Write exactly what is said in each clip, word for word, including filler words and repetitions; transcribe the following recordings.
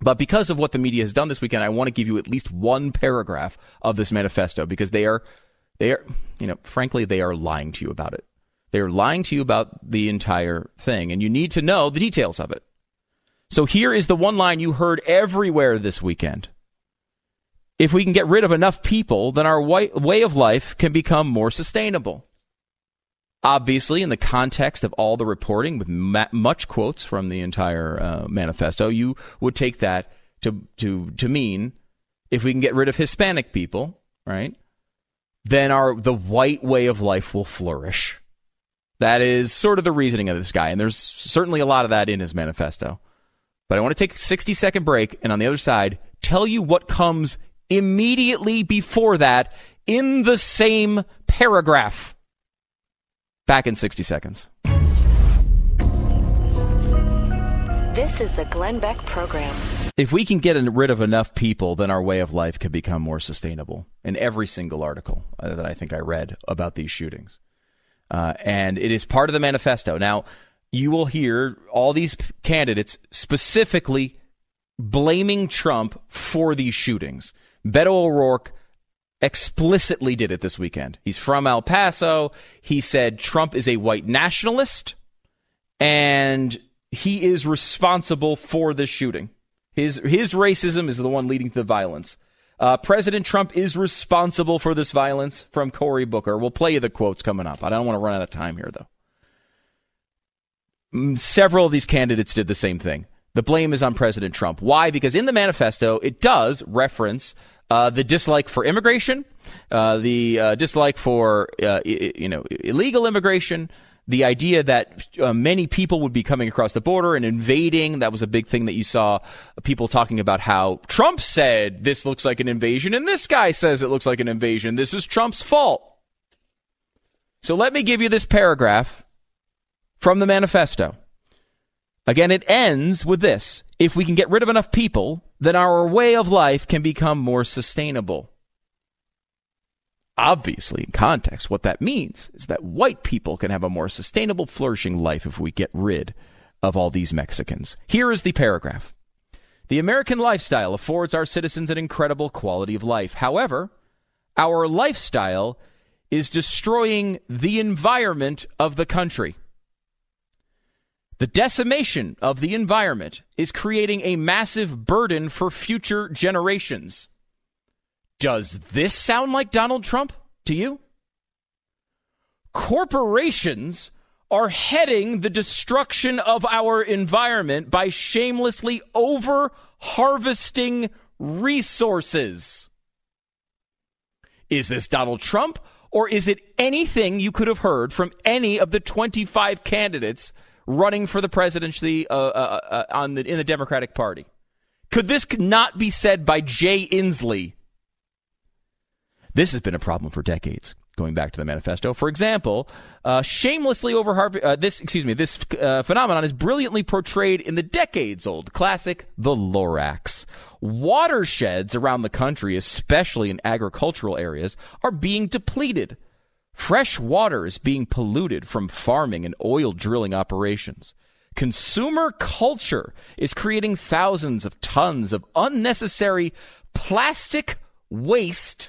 But because of what the media has done this weekend, I want to give you at least one paragraph of this manifesto because they are, they are, you know, frankly, they are lying to you about it. They are lying to you about the entire thing, and you need to know the details of it. So here is the one line you heard everywhere this weekend. If we can get rid of enough people, then our way of life can become more sustainable. Obviously, in the context of all the reporting, with ma- much quotes from the entire uh, manifesto, you would take that to, to, to mean if we can get rid of Hispanic people, right, then our the white way of life will flourish. That is sort of the reasoning of this guy, and there's certainly a lot of that in his manifesto. But I want to take a sixty-second break, and on the other side, tell you what comes immediately before that in the same paragraph. Back in sixty seconds. This is the Glenn Beck Program. If we can get rid of enough people, then our way of life can become more sustainable. In every single article uh, that I think I read about these shootings. Uh, and it is part of the manifesto. Now, you will hear all these p- candidates specifically blaming Trump for these shootings. Beto O'Rourke explicitly did it this weekend. He's from El Paso. He said Trump is a white nationalist, and he is responsible for this shooting. His his racism is the one leading to the violence. Uh, President Trump is responsible for this violence, from Cory Booker. We'll play you the quotes coming up. I don't want to run out of time here, though. Several of these candidates did the same thing. The blame is on President Trump. Why? Because in the manifesto, it does reference uh, the dislike for immigration, uh, the uh, dislike for uh, I- you know illegal immigration, the idea that uh, many people would be coming across the border and invading. That was a big thing that you saw people talking about, how Trump said this looks like an invasion and this guy says it looks like an invasion. This is Trump's fault. So let me give you this paragraph from the manifesto. Again, it ends with this. If we can get rid of enough people, then our way of life can become more sustainable. Obviously, in context, what that means is that white people can have a more sustainable, flourishing life if we get rid of all these Mexicans. Here is the paragraph. The American lifestyle affords our citizens an incredible quality of life. However, our lifestyle is destroying the environment of the country. The decimation of the environment is creating a massive burden for future generations. Does this sound like Donald Trump to you? Corporations are heading the destruction of our environment by shamelessly over-harvesting resources. Is this Donald Trump, or is it anything you could have heard from any of the twenty-five candidates running for the presidency uh, uh, uh, on the, in the Democratic Party? Could this not be said by Jay Inslee? This has been a problem for decades, going back to the manifesto. For example, uh, shamelessly over uh, this, excuse me, this uh, phenomenon is brilliantly portrayed in the decades-old classic, The Lorax. Watersheds around the country, especially in agricultural areas, are being depleted. Fresh water is being polluted from farming and oil drilling operations. Consumer culture is creating thousands of tons of unnecessary plastic waste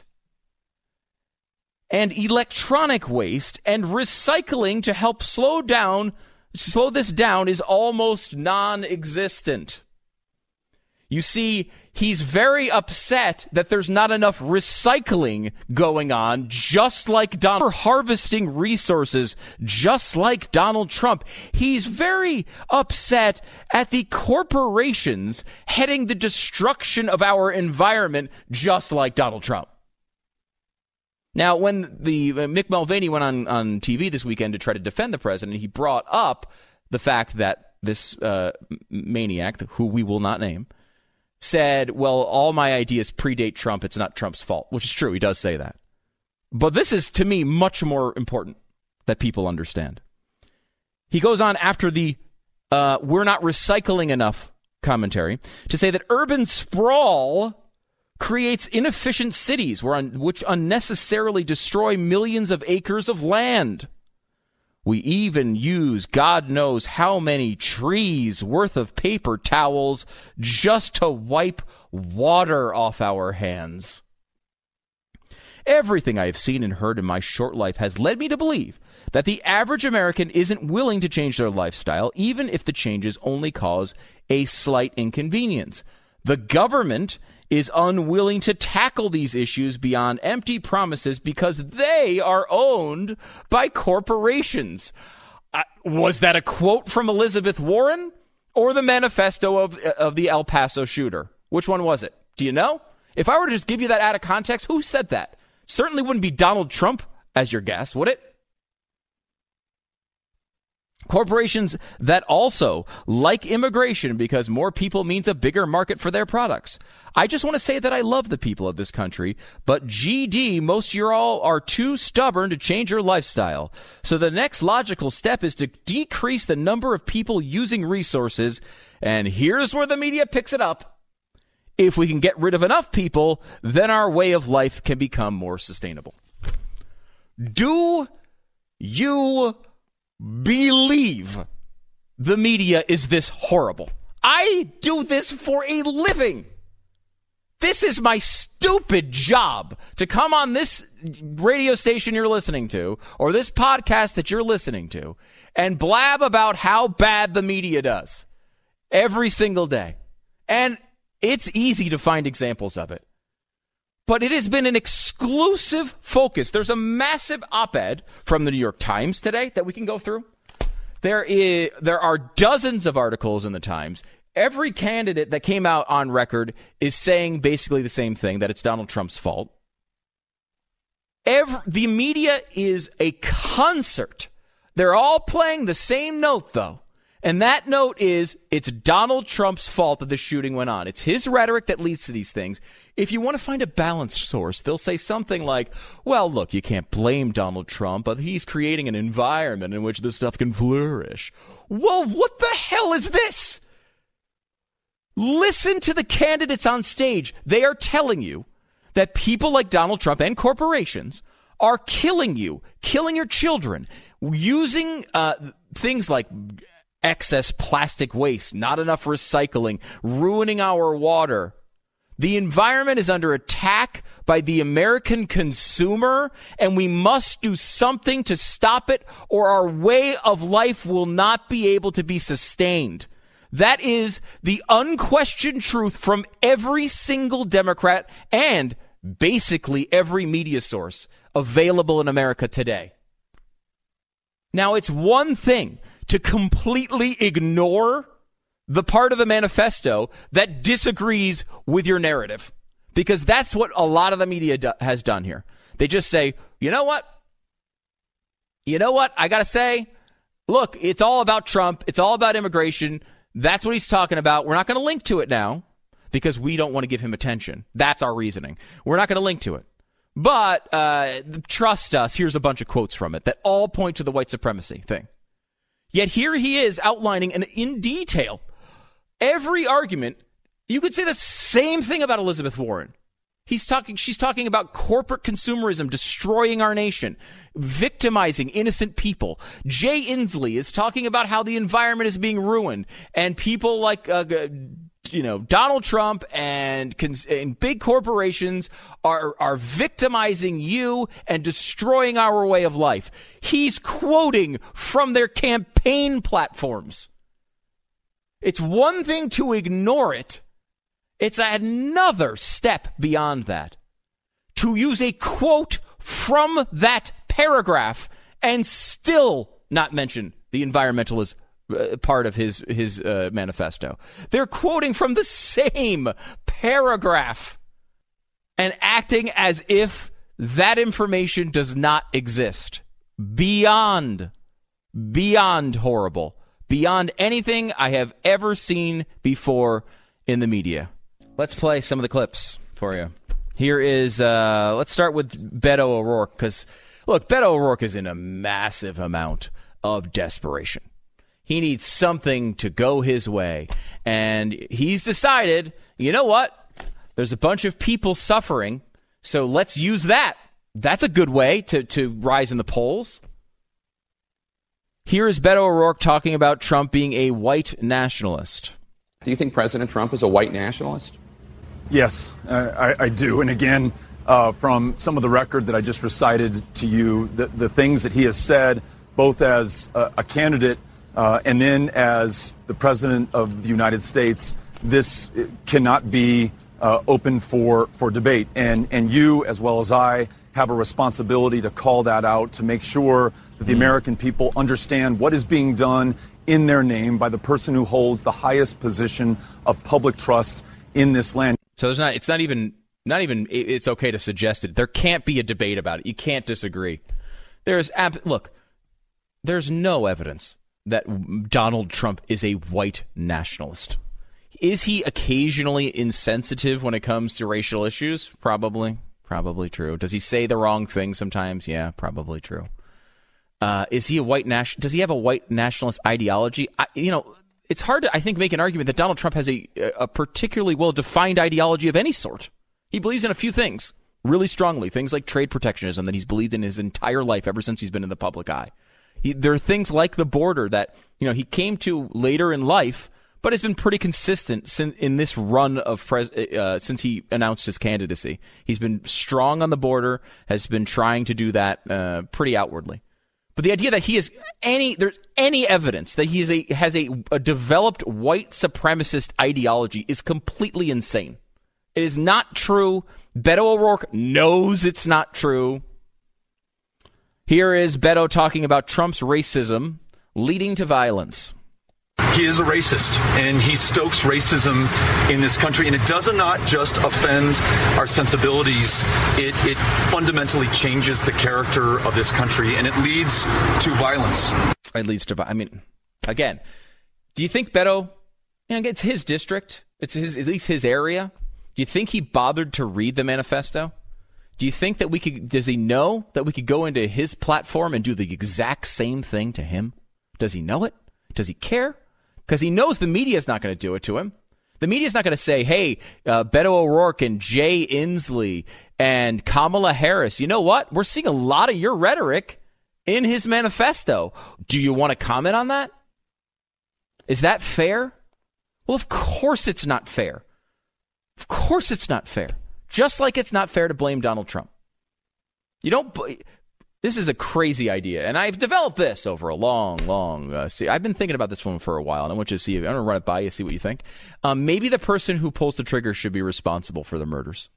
and electronic waste, and recycling to help slow down, slow this down is almost non-existent. You see, he's very upset that there's not enough recycling going on, just like Donald Trump, harvesting resources, just like Donald Trump. He's very upset at the corporations heading the destruction of our environment, just like Donald Trump. Now, when the uh, Mick Mulvaney went on, on T V this weekend to try to defend the president, he brought up the fact that this uh, maniac, who we will not name, said, well, all my ideas predate Trump. It's not Trump's fault, which is true. He does say that. But this is, to me, much more important that people understand. He goes on after the uh, we're not recycling enough commentary to say that urban sprawl creates inefficient cities where un- which unnecessarily destroy millions of acres of land. We even use God knows how many trees worth of paper towels just to wipe water off our hands. Everything I have seen and heard in my short life has led me to believe that the average American isn't willing to change their lifestyle, even if the changes only cause a slight inconvenience. The government is unwilling to tackle these issues beyond empty promises because they are owned by corporations. Uh, was that a quote from Elizabeth Warren or the manifesto of, of the El Paso shooter? Which one was it? Do you know? If I were to just give you that out of context, who said that? Certainly wouldn't be Donald Trump as your guess, would it? Corporations that also like immigration because more people means a bigger market for their products. I just want to say that I love the people of this country, but G D, most of you all are too stubborn to change your lifestyle. So the next logical step is to decrease the number of people using resources, and here's where the media picks it up. If we can get rid of enough people, then our way of life can become more sustainable. Do you believe the media is this horrible? I do this for a living. This is my stupid job, to come on this radio station you're listening to or this podcast that you're listening to and blab about how bad the media does every single day. And it's easy to find examples of it. But it has been an exclusive focus. There's a massive op-ed from the New York Times today that we can go through. There is, there are dozens of articles in the Times. Every candidate that came out on record is saying basically the same thing, that it's Donald Trump's fault. Every, the media is a concert. They're all playing the same note, though. And that note is, it's Donald Trump's fault that the shooting went on. It's his rhetoric that leads to these things. If you want to find a balanced source, they'll say something like, well, look, you can't blame Donald Trump, but he's creating an environment in which this stuff can flourish. Well, what the hell is this? Listen to the candidates on stage. They are telling you that people like Donald Trump and corporations are killing you, killing your children, using uh, things like excess plastic waste, not enough recycling, ruining our water. The environment is under attack by the American consumer, and we must do something to stop it, or our way of life will not be able to be sustained. That is the unquestioned truth from every single Democrat and basically every media source available in America today. Now, it's one thing to completely ignore the part of the manifesto that disagrees with your narrative, because that's what a lot of the media do- has done here. They just say, you know what? You know what? I got to say, look, it's all about Trump. It's all about immigration. That's what he's talking about. We're not going to link to it now because we don't want to give him attention. That's our reasoning. We're not going to link to it. But uh, trust us, here's a bunch of quotes from it that all point to the white supremacy thing. Yet here he is outlining and in detail every argument. You could say the same thing about Elizabeth Warren. He's talking, she's talking about corporate consumerism destroying our nation, victimizing innocent people. Jay Inslee is talking about how the environment is being ruined, and people like uh, you know Donald Trump and, cons- and big corporations are are victimizing you and destroying our way of life. He's quoting from their campaign platforms. It's one thing to ignore it. It's another step beyond that to use a quote from that paragraph and still not mention the environmentalist uh, part of his his uh, manifesto. They're quoting from the same paragraph and acting as if that information does not exist. Beyond, beyond horrible, beyond anything I have ever seen before in the media. Let's play some of the clips for you. Here is, uh, let's start with Beto O'Rourke, because, look, Beto O'Rourke is in a massive amount of desperation. He needs something to go his way, and he's decided, you know what? There's a bunch of people suffering, so let's use that. That's a good way to, to rise in the polls. Here is Beto O'Rourke talking about Trump being a white nationalist. Do you think President Trump is a white nationalist? Yes, I, I do. And again, uh, from some of the record that I just recited to you, the, the things that he has said, both as a, a candidate uh, and then as the President of the United States, this cannot be uh, open for, for debate. And, and you, as well as I, have a responsibility to call that out, to make sure that the American people understand what is being done in their name by the person who holds the highest position of public trust in this land. So there's not, it's not even, not even, it's okay to suggest it. There can't be a debate about it. You can't disagree. There's, ab- look, there's no evidence that Donald Trump is a white nationalist. Is he occasionally insensitive when it comes to racial issues? Probably. Probably true. Does he say the wrong thing sometimes? Yeah, probably true. Uh, is he a white nation? Does he have a white nationalist ideology? I, you know, it's hard to, I think, make an argument that Donald Trump has a, a particularly well-defined ideology of any sort. He believes in a few things really strongly, things like trade protectionism that he's believed in his entire life ever since he's been in the public eye. He, there are things like the border that, you know, he came to later in life, but has been pretty consistent sin, in this run of pres, uh, since he announced his candidacy. He's been strong on the border, has been trying to do that uh, pretty outwardly. But the idea that he is any there's any evidence that he is a has a, a developed white supremacist ideology is completely insane. It is not true. Beto O'Rourke knows it's not true. Here is Beto talking about Trump's racism leading to violence. He is a racist, and he stokes racism in this country, and it does not just offend our sensibilities. It, it fundamentally changes the character of this country, and it leads to violence. It leads to, I mean, again, do you think Beto, you know, it's his district, it's his, at least his area. Do you think he bothered to read the manifesto? Do you think that we could, does he know that we could go into his platform and do the exact same thing to him? Does he know it? Does he care? Because he knows the media is not going to do it to him. The media is not going to say, hey, uh, Beto O'Rourke and Jay Inslee and Kamala Harris, you know what? We're seeing a lot of your rhetoric in his manifesto. Do you want to comment on that? Is that fair? Well, of course it's not fair. Of course it's not fair. Just like it's not fair to blame Donald Trump. You don't... This is a crazy idea, and I've developed this over a long, long... Uh, see, I've been thinking about this one for a while, and I want you to see... I'm going to run it by you, see what you think. Um, maybe the person who pulls the trigger should be responsible for the murders.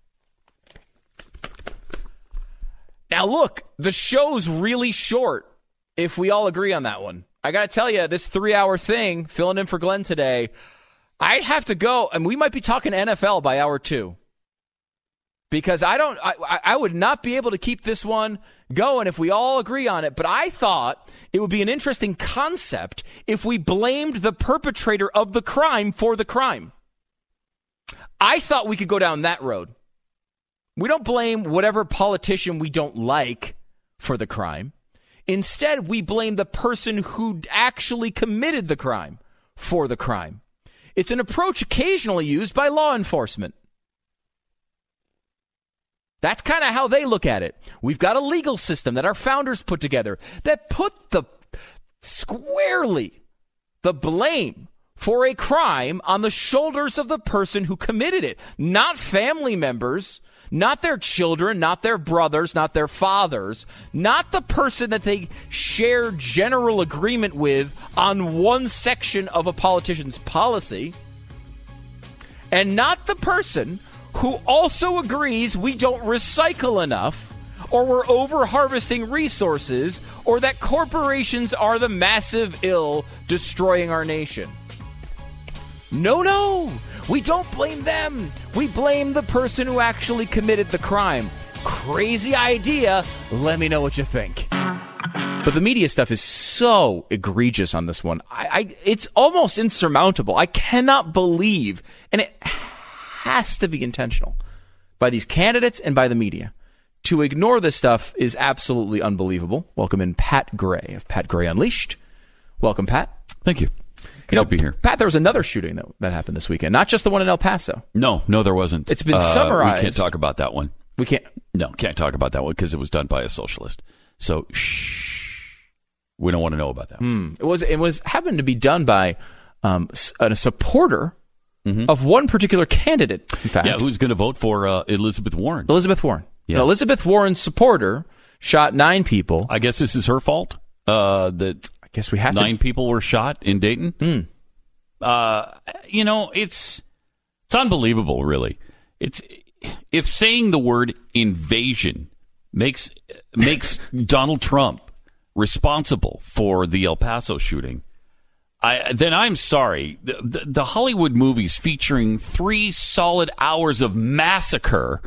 Now, look, the show's really short if we all agree on that one. I got to tell you, this three-hour thing, filling in for Glenn today, I'd have to go, and we might be talking N F L by hour two. Because I don't, I, I would not be able to keep this one going if we all agree on it. But I thought it would be an interesting concept if we blamed the perpetrator of the crime for the crime. I thought we could go down that road. We don't blame whatever politician we don't like for the crime. Instead, we blame the person who actually committed the crime for the crime. It's an approach occasionally used by law enforcement. That's kind of how they look at it. We've got a legal system that our founders put together that put the squarely the blame for a crime on the shoulders of the person who committed it, not family members, not their children, not their brothers, not their fathers, not the person that they share general agreement with on one section of a politician's policy, and not the person who also agrees we don't recycle enough, or we're over-harvesting resources, or that corporations are the massive ill destroying our nation. No, no, we don't blame them. We blame the person who actually committed the crime. Crazy idea. Let me know what you think. But the media stuff is so egregious on this one. I, I it's almost insurmountable. I cannot believe, and it has to be intentional by these candidates and by the media. To ignore this stuff is absolutely unbelievable. Welcome in Pat Gray of Pat Gray Unleashed. Welcome, Pat. Thank you. Good you know, to be here. Pat, there was another shooting that, that happened this weekend, not just the one in El Paso. No, no, there wasn't. It's been uh, summarized. We can't talk about that one. We can't. No, can't talk about that one because it was done by a socialist. So, shh. We don't want to know about that. Hmm. It was it was happened to be done by um, a supporter mm-hmm. of one particular candidate. In fact, yeah, who's going to vote for uh, Elizabeth Warren? Elizabeth Warren. Yeah. An Elizabeth Warren supporter shot nine people. I guess this is her fault. Uh, that I guess we have nine to... people were shot in Dayton. Mm. Uh, you know, it's it's unbelievable, really. It's if saying the word invasion makes makes Donald Trump responsible for the El Paso shooting, I then I'm sorry. The, the, the Hollywood movies featuring three solid hours of massacre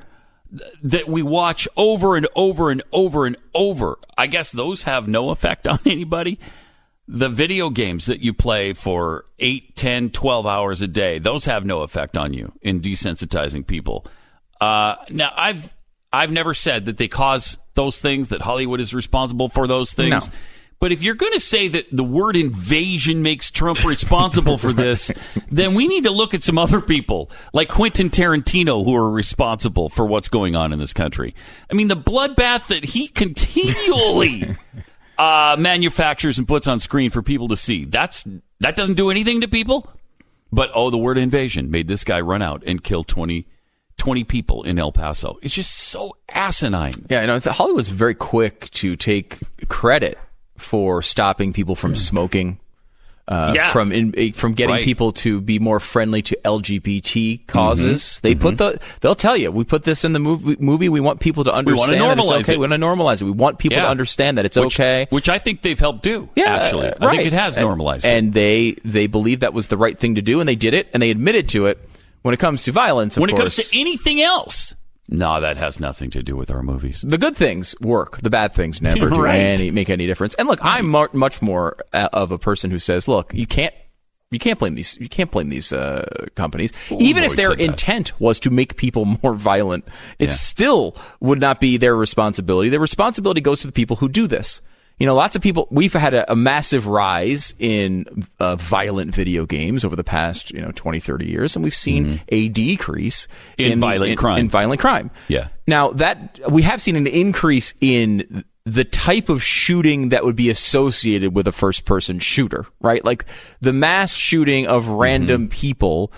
that we watch over and over and over and over, I guess those have no effect on anybody. The video games that you play for eight, ten, twelve hours a day, those have no effect on you in desensitizing people. Uh, now, I've I've never said that they cause those things, that Hollywood is responsible for those things. No. But if you're going to say that the word invasion makes Trump responsible for this, then we need to look at some other people like Quentin Tarantino who are responsible for what's going on in this country. I mean, the bloodbath that he continually uh, manufactures and puts on screen for people to see, that's that doesn't do anything to people. But, oh, the word invasion made this guy run out and kill twenty, twenty people in El Paso. It's just so asinine. Yeah, you know, it's, Hollywood's very quick to take credit for stopping people from smoking, uh, yeah. from in, from getting right. people to be more friendly to L G B T causes. Mm-hmm. They mm-hmm. put the they'll tell you, we put this in the movie. movie we want people to understand we want to that normalize it's okay. it. We want to normalize it. We want people yeah. to understand that it's which, okay. Which I think they've helped do. Yeah, actually, uh, I right. think it has normalized and, it. And they they believe that was the right thing to do, and they did it, and they admitted to it. When it comes to violence, of when it course, comes to anything else. No, that has nothing to do with our movies. The good things work. The bad things never do right. any make any difference. And look, I'm mar- much more uh, of a person who says, "Look, you can't, you can't blame these, you can't blame these uh, companies, Ooh, even I've if their intent that. was to make people more violent. It yeah. still would not be their responsibility. Their responsibility goes to the people who do this. You know, lots of people, we've had a, a massive rise in uh, violent video games over the past, you know, twenty, thirty years, and we've seen mm-hmm. a decrease in, in violent in, crime. In violent crime. Yeah. Now, that we have seen an increase in the type of shooting that would be associated with a first-person shooter, right? Like the mass shooting of random mm-hmm. people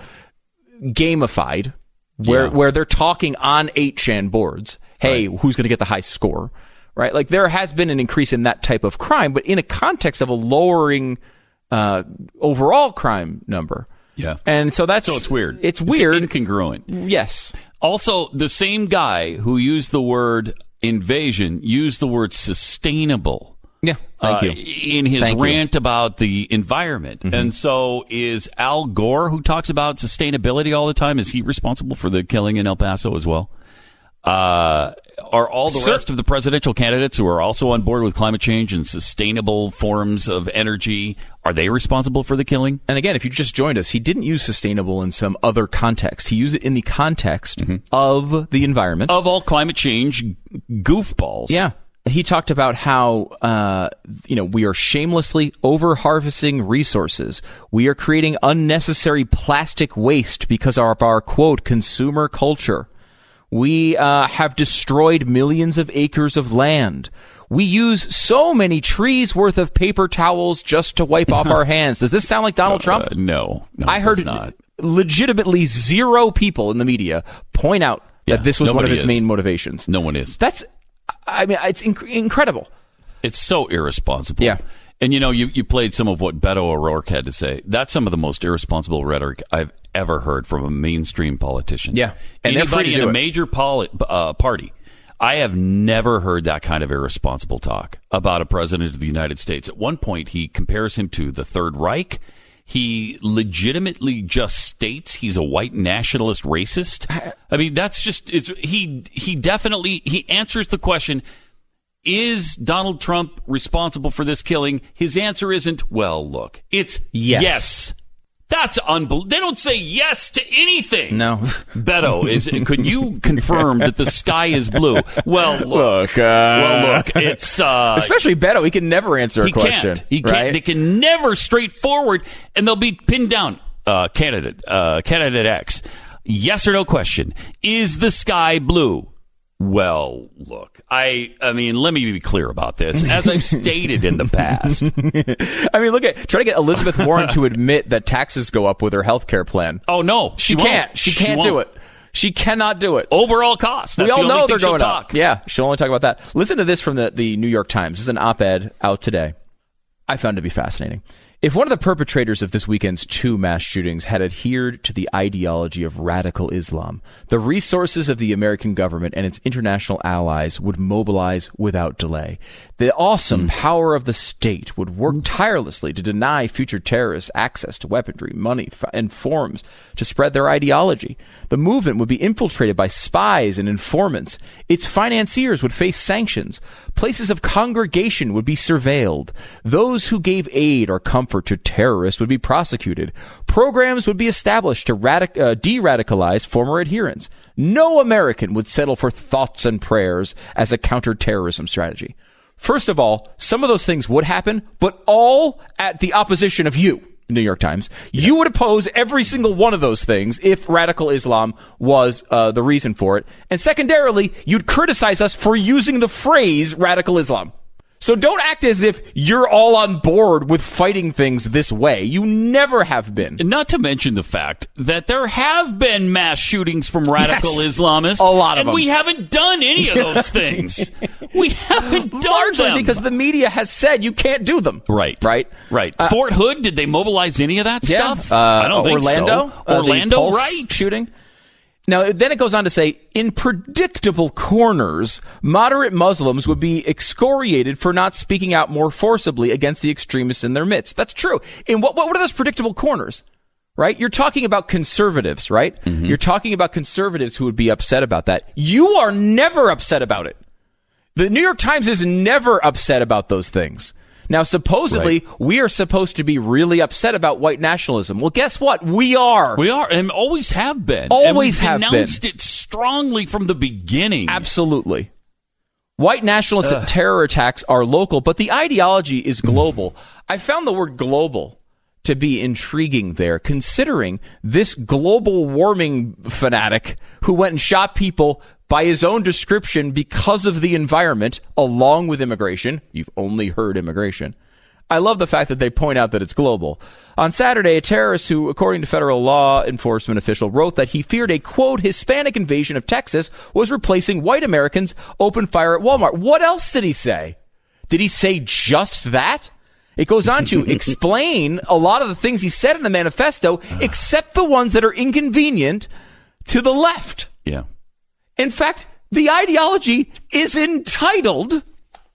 gamified, where yeah. where they're talking on eight chan boards. Hey, right. who's going to get the high score? Right, like there has been an increase in that type of crime, but in a context of a lowering uh, overall crime number. Yeah, and so that's so it's weird. It's weird, it's incongruent. Yes. Also, the same guy who used the word invasion used the word sustainable. Yeah, thank uh, you. In his thank rant you. about the environment, mm-hmm. and so is Al Gore, who talks about sustainability all the time. Is he responsible for the killing in El Paso as well? Uh, are all the Sir, rest of the presidential candidates who are also on board with climate change and sustainable forms of energy, are they responsible for the killing? And again, if you just joined us, he didn't use sustainable in some other context. He used it in the context mm-hmm. of the environment. Of all climate change goofballs. Yeah. He talked about how, uh, you know, we are shamelessly over-harvesting resources. We are creating unnecessary plastic waste because of our, quote, consumer culture. We uh, have destroyed millions of acres of land. We use so many trees worth of paper towels just to wipe off our hands. Does this sound like Donald Trump? Uh, no, no. I heard not. legitimately zero people in the media point out yeah, that this was one of his is. main motivations. No one is. That's, I mean, it's inc- incredible. It's so irresponsible. Yeah. And, you know, you, you played some of what Beto O'Rourke had to say. That's some of the most irresponsible rhetoric I've ever heard from a mainstream politician. Yeah. And anybody in a it. major poli- uh, party, I have never heard that kind of irresponsible talk about a president of the United States. At one point, he compares him to the Third Reich. He legitimately just states he's a white nationalist racist. I mean, that's just, it's, he, he definitely, he answers the question, is Donald Trump responsible for this killing? His answer isn't, well, look, it's yes. yes. That's unbelievable. They don't say yes to anything. No. Beto, is could you confirm that the sky is blue? Well, look. look uh, well, look. It's uh, especially Beto. He can never answer he a question. Can't. He right? can't. They can never straightforward, and they'll be pinned down. Uh, candidate, uh, candidate X. Yes or no question. Is the sky blue? Well, look, I I mean, let me be clear about this. As I've stated in the past. I mean, look at, try to get Elizabeth Warren to admit that taxes go up with her health care plan. Oh, no. She, She can't. won't. She She can't do won't. it. She cannot do it. Overall costs. That's we all the only know thing they're going she'll up. talk. Yeah, she'll only talk about that. Listen to this from the, the New York Times. This is an op-ed out today. I found it to be fascinating. If one of the perpetrators of this weekend's two mass shootings had adhered to the ideology of radical Islam, the resources of the American government and its international allies would mobilize without delay. The awesome mm. power of the state would work tirelessly to deny future terrorists access to weaponry, money, f- and forms to spread their ideology. The movement would be infiltrated by spies and informants. Its financiers would face sanctions. Places of congregation would be surveilled. Those who gave aid or comfort to terrorists would be prosecuted. Programs would be established to radic- uh, de-radicalize former adherents. No American would settle for thoughts and prayers as a counterterrorism strategy. First of all, some of those things would happen, but all at the opposition of you, New York Times. You would oppose every single one of those things if radical Islam was uh, the reason for it. And secondarily, you'd criticize us for using the phrase radical Islam. So don't act as if you're all on board with fighting things this way. You never have been. Not to mention the fact that there have been mass shootings from radical Yes, Islamists. a lot of and them. we haven't done any of those things. We haven't done Largely them. because the media has said you can't do them. Right. Right? Right. Uh, Fort Hood, did they mobilize any of that Yeah. stuff? Uh, I don't think Orlando, so. uh, the Orlando, Pulse right. shooting. Now, then it goes on to say, in predictable corners, moderate Muslims would be excoriated for not speaking out more forcibly against the extremists in their midst. That's true. In what, what are those predictable corners? Right? You're talking about conservatives, right? Mm-hmm. You're talking about conservatives who would be upset about that. You are never upset about it. The New York Times is never upset about those things. Now, supposedly, right. we are supposed to be really upset about white nationalism. Well, guess what? We are. We are, and always have been. Always and have been. Denounced it strongly from the beginning. Absolutely. White nationalist Ugh. terror attacks are local, but the ideology is global. I found the word global to be intriguing there, considering this global warming fanatic who went and shot people by his own description because of the environment, along with immigration. You've only heard immigration. I love the fact that they point out that it's global. On Saturday, a terrorist who, according to federal law enforcement official, wrote that he feared a, quote, Hispanic invasion of Texas was replacing white Americans open fire at Walmart. What else did he say? Did he say just that? It goes on to explain a lot of the things he said in the manifesto, except the ones that are inconvenient to the left. Yeah. In fact, the ideology is entitled, let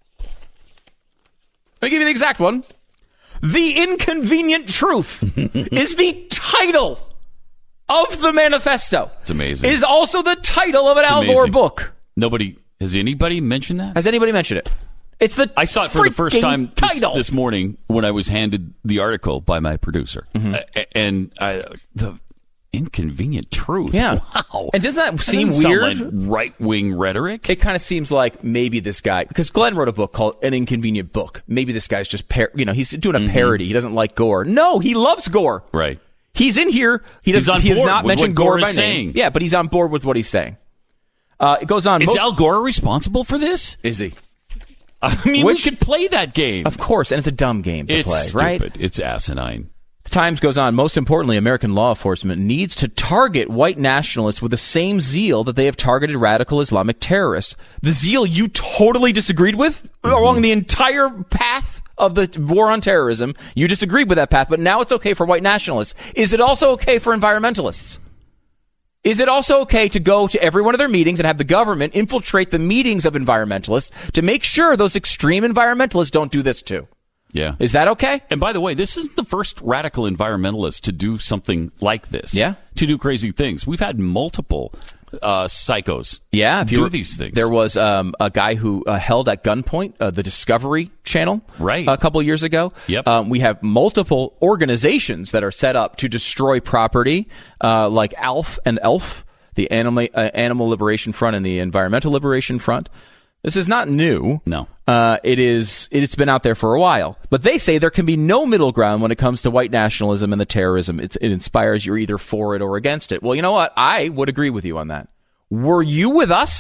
me give you the exact one, The Inconvenient Truth is the title of the manifesto. It's amazing. It is also the title of an It's Al amazing. Gore book. Nobody, has anybody mentioned that? Has anybody mentioned it? It's the I saw it for the first time this, title. this morning when I was handed the article by my producer. Mm-hmm. Uh, and I, the inconvenient truth. Yeah. Wow. And doesn't that seem doesn't weird? Sound like right-wing rhetoric. It kind of seems like maybe this guy, because Glenn wrote a book called An Inconvenient Book. Maybe this guy's just, par- you know, he's doing a mm-hmm. parody. He doesn't like Gore. No, he loves Gore. Right. He's in here. He does, he's on he does board not with mention what Gore, Gore by is name. saying. Yeah, but he's on board with what he's saying. Uh, it goes on. Is most- Al Gore responsible for this? Is he? I mean, Which, we should play that game. Of course, and it's a dumb game to it's play, stupid. right? It's asinine. The Times goes on. Most importantly, American law enforcement needs to target white nationalists with the same zeal that they have targeted radical Islamic terrorists. The zeal you totally disagreed with mm-hmm. along the entire path of the war on terrorism. You disagreed with that path, but now it's okay for white nationalists. Is it also okay for environmentalists? Is it also okay to go to every one of their meetings and have the government infiltrate the meetings of environmentalists to make sure those extreme environmentalists don't do this too? Yeah. Is that okay? And by the way, this isn't the first radical environmentalist to do something like this. Yeah. To do crazy things. We've had multiple uh, psychos yeah, if do you were, these things. There was um, a guy who uh, held at gunpoint uh, the Discovery Channel right. a couple years ago. Yep. Um, we have multiple organizations that are set up to destroy property, uh, like A L F and E L F, the Animal, uh, Animal Liberation Front and the Environmental Liberation Front. This is not new. No. Uh, it is, it's been out there for a while. But they say there can be no middle ground when it comes to white nationalism and the terrorism. It's, it inspires you're either for it or against it. Well, you know what? I would agree with you on that. Were you with us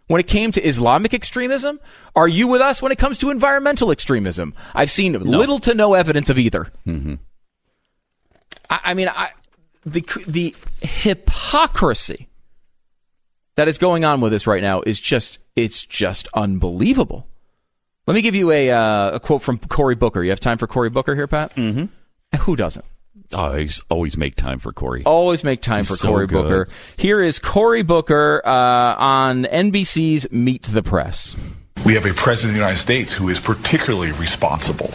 when it came to Islamic extremism? Are you with us when it comes to environmental extremism? I've seen no. little to no evidence of either. Mm-hmm. I, I mean, I, the the hypocrisy that is going on with this right now is just, it's just unbelievable. Let me give you a uh, a quote from Cory Booker. You have time for Cory Booker here, Pat? Mm-hmm. Who doesn't? Always, always make time for Cory. Always make time He's for so Cory good. Booker. Here is Cory Booker uh, on N B C's Meet the Press. We have a president of the United States who is particularly responsible.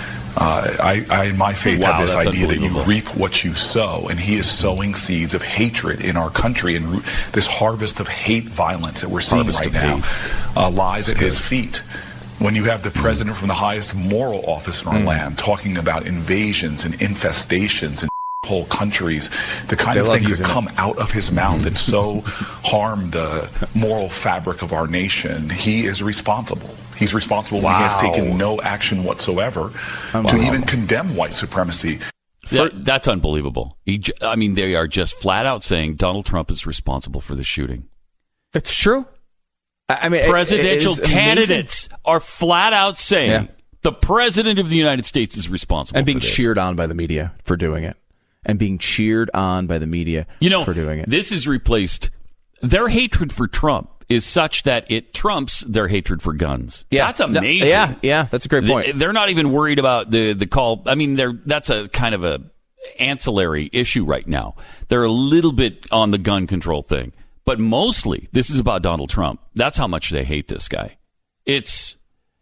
Uh, I, I, in my faith, Wow, have this that's idea that you unbelievable. reap what you sow, and he is sowing seeds of hatred in our country, and this harvest of hate violence that we're seeing Harvest right of now hate. uh, lies That's at his good. feet. When you have the president from the highest moral office in our Mm. land talking about invasions and infestations and whole countries, the kind They of love things that using it. come out of his mouth that so harm the moral fabric of our nation, he is responsible. He's responsible when he has Wow. taken no action whatsoever to even condemn white supremacy. That, that's unbelievable. He, j- I mean, they are just flat out saying Donald Trump is responsible for the shooting. That's true. I I mean, it- Presidential it is amazing. candidates are flat out saying Yeah. the president of the United States is responsible And being for this. cheered on by the media for doing it. And being cheered on by the media You know, for doing it. this is replaced. Their hatred for Trump is such that it trumps their hatred for guns. Yeah. That's No, amazing. yeah, yeah, that's a great point. They, they're not even worried about the the call. I mean, they're that's a kind of a ancillary issue right now. They're a little bit on the gun control thing, but mostly this is about Donald Trump. That's how much they hate this guy. It's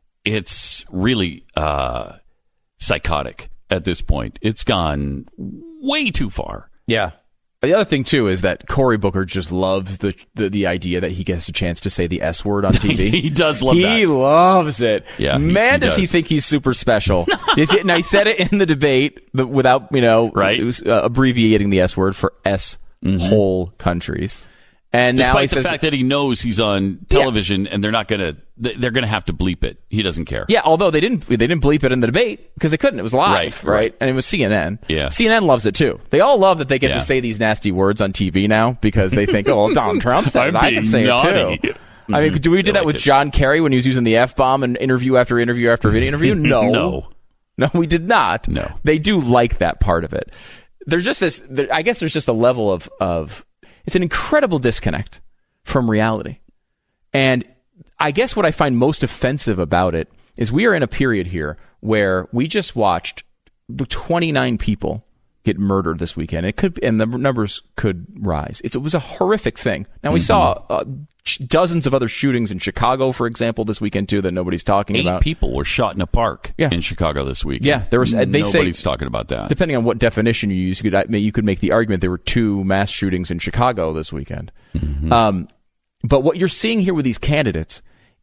it's really uh, psychotic at this point. It's gone way too far. Yeah. The other thing, too, is that Cory Booker just loves the, the the idea that he gets a chance to say the S word on T V. He does love he that. He loves it. Yeah, he- Man, he does he does. think he's super special. Is it, now, he said it in the debate the, without, you know, Right. it was, uh, abbreviating the S word for S whole countries. And now he Despite the says, fact that he knows he's on television and they're not going to, they're going to have to bleep it. He doesn't care. yeah, although they didn't they didn't bleep it in the debate because they couldn't. It was live, Right, right? right. And it was C N N. Yeah. C N N loves it too. They all love that they get Yeah. to say these nasty words on T V now because they think, oh, well, Donald Trump said it. I'm I can being say naughty. it too. I mean, do we do They that like with it. John Kerry when he was using the F bomb in interview after interview after interview? No, No. no, we did not. No. They do like that part of it. There's just this. There, I guess there's just a level of of. It's an incredible disconnect from reality. And I guess what I find most offensive about it is we are in a period here where we just watched the twenty-nine people get murdered this weekend. It could, and the numbers could rise. It's, it was a horrific thing. Now we Mm-hmm. saw uh, sh- dozens of other shootings in Chicago, for example, this weekend too that nobody's talking Eight about. people were shot in a park Yeah. in Chicago this week. Yeah, there was- they say- Nobody's talking about that. Depending on what definition you use, you could you could make the argument there were two mass shootings in Chicago this weekend. Mm-hmm. Um, but what you're seeing here with these candidates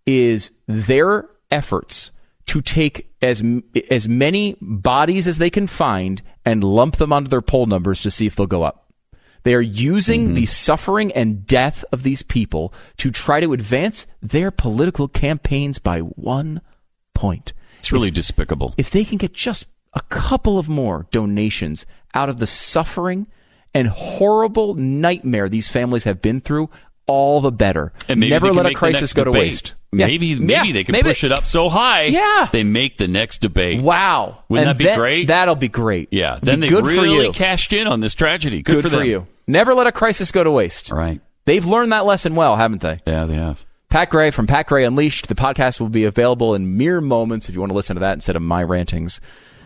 is their efforts to take as as many bodies as they can find and lump them onto their poll numbers to see if they'll go up. They are using Mm-hmm. the suffering and death of these people to try to advance their political campaigns by one point. It's really despicable. If they can get just a couple of more donations out of the suffering and horrible nightmare these families have been through, all the better. And maybe Never they can let a make the crisis next go to debate. waste. Yeah. Maybe maybe Yeah. they can Maybe- push it up so high. Yeah. They make the next debate. Wow. Wouldn't And that be then- great? That'll be great. Yeah. Be Then they good for really you. cashed in on this tragedy. Good, Good for, for them. you. Never let a crisis go to waste. Right. They've learned that lesson well, haven't they? Yeah, they have. Pat Gray from Pat Gray Unleashed. The podcast will be available in mere moments if you want to listen to that instead of my rantings.